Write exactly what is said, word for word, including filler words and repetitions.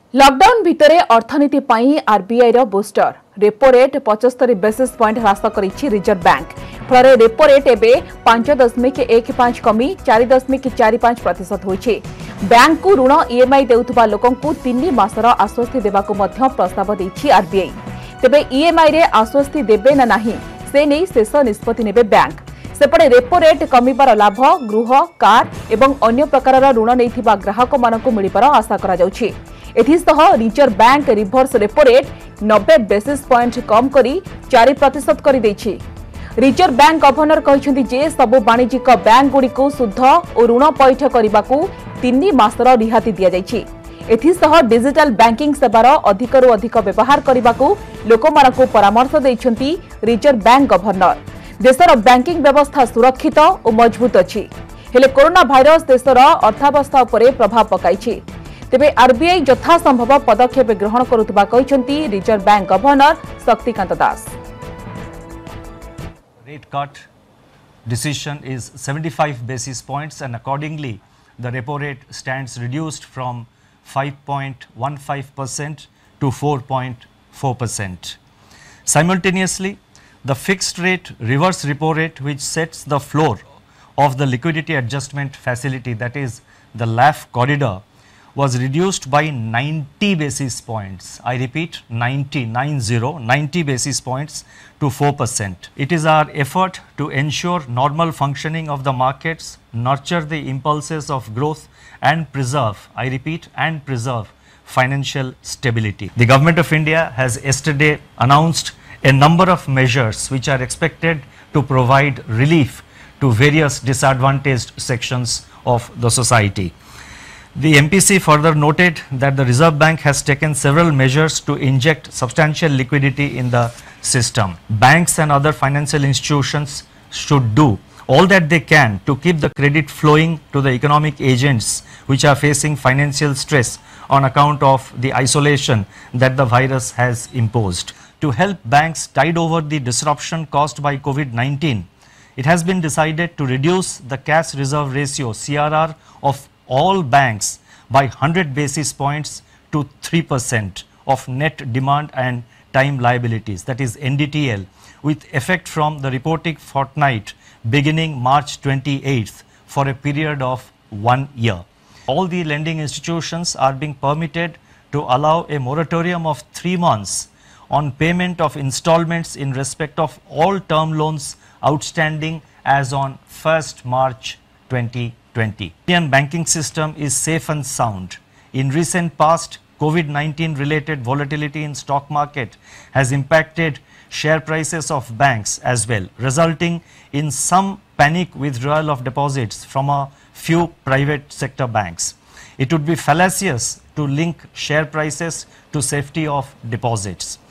Lockdown भितर अर्थनीति पाई आरबीआई रो बूस्टर रेपो रेट पचहत्तर बेसिस पॉइंट ह्रास करिछि रिजर्व बैंक फल रेपो रेट एबे पांच दशमिक एक पांच कमी चार दशमिक चार पांच प्रतिशत होइछि। बैंक को ऋण ईएमआई देउथबा लोकंकु तीन मासर आश्वस्ति देबाकु मध्य प्रस्ताव दैछि आरबीआई। तेबे ईएमआई रे आश्वस्ति देबे ना नाही से नै शेष निष्पत्ति नेबे बैंक। सेपटे रेपो रेट कमिबार लाभ गृह कार एवं अन्य प्रकार ऋण नैथिबा ग्राहक मानकु मिलिबार आशा करा जाउछि। एथिसह reserve bank reverse repo rate नब्बे बेसिस पॉइंट कम करी चार प्रतिशत कर दैछि। रिजर्व बैंक गवर्नर कहिसेंति जे सबु वाणिज्यिक बैंक गुड़िको शुद्ध और ऋण पैठ करबाकू तीन मासर रिहाती दिया जाइछि। एथिसह डिजिटल बैंकिंग सेवार अधिकरू अधिक व्यवहार करबाकू लोकमानकू परामर्श दैछंती रिजर्व बैंक गवर्नर। देशर बैंकिंग व्यवस्था सुरक्षित और मजबूत अछि हेले कोरोना भाइरस देशर अर्थव्यवस्था उपरे प्रभाव पकाइछि। तेबे आरबीआई यथासंभव पदक्षेप ग्रहण करुवा कहिसेंति reserve bank governor Shaktikanta Das. Rate cut decision is seventy-five basis points and accordingly the repo rate stands reduced from five point one five percent to four point four percent. Simultaneously, the fixed rate reverse repo rate, which sets the floor of the liquidity adjustment facility, that is the L A F corridor, was reduced by ninety basis points. I repeat, ninety, nine zero, ninety basis points to four percent. It is our effort to ensure normal functioning of the markets, nurture the impulses of growth and preserve, I repeat, and preserve financial stability. The Government of India has yesterday announced a number of measures which are expected to provide relief to various disadvantaged sections of the society. The M P C further noted that the Reserve Bank has taken several measures to inject substantial liquidity in the system. Banks and other financial institutions should do all that they can to keep the credit flowing to the economic agents which are facing financial stress on account of the isolation that the virus has imposed. To help banks tide over the disruption caused by COVID nineteen, it has been decided to reduce the cash reserve ratio C R R of all banks by one hundred basis points to three percent of net demand and time liabilities, that is N D T L, with effect from the reporting fortnight beginning March twenty-eighth for a period of one year. All the lending institutions are being permitted to allow a moratorium of three months on payment of installments in respect of all term loans outstanding as on first March twenty twenty. Indian banking system is safe and sound. In recent past, COVID nineteen related volatility in stock market has impacted share prices of banks as well, resulting in some panic withdrawal of deposits from a few private sector banks. It would be fallacious to link share prices to safety of deposits.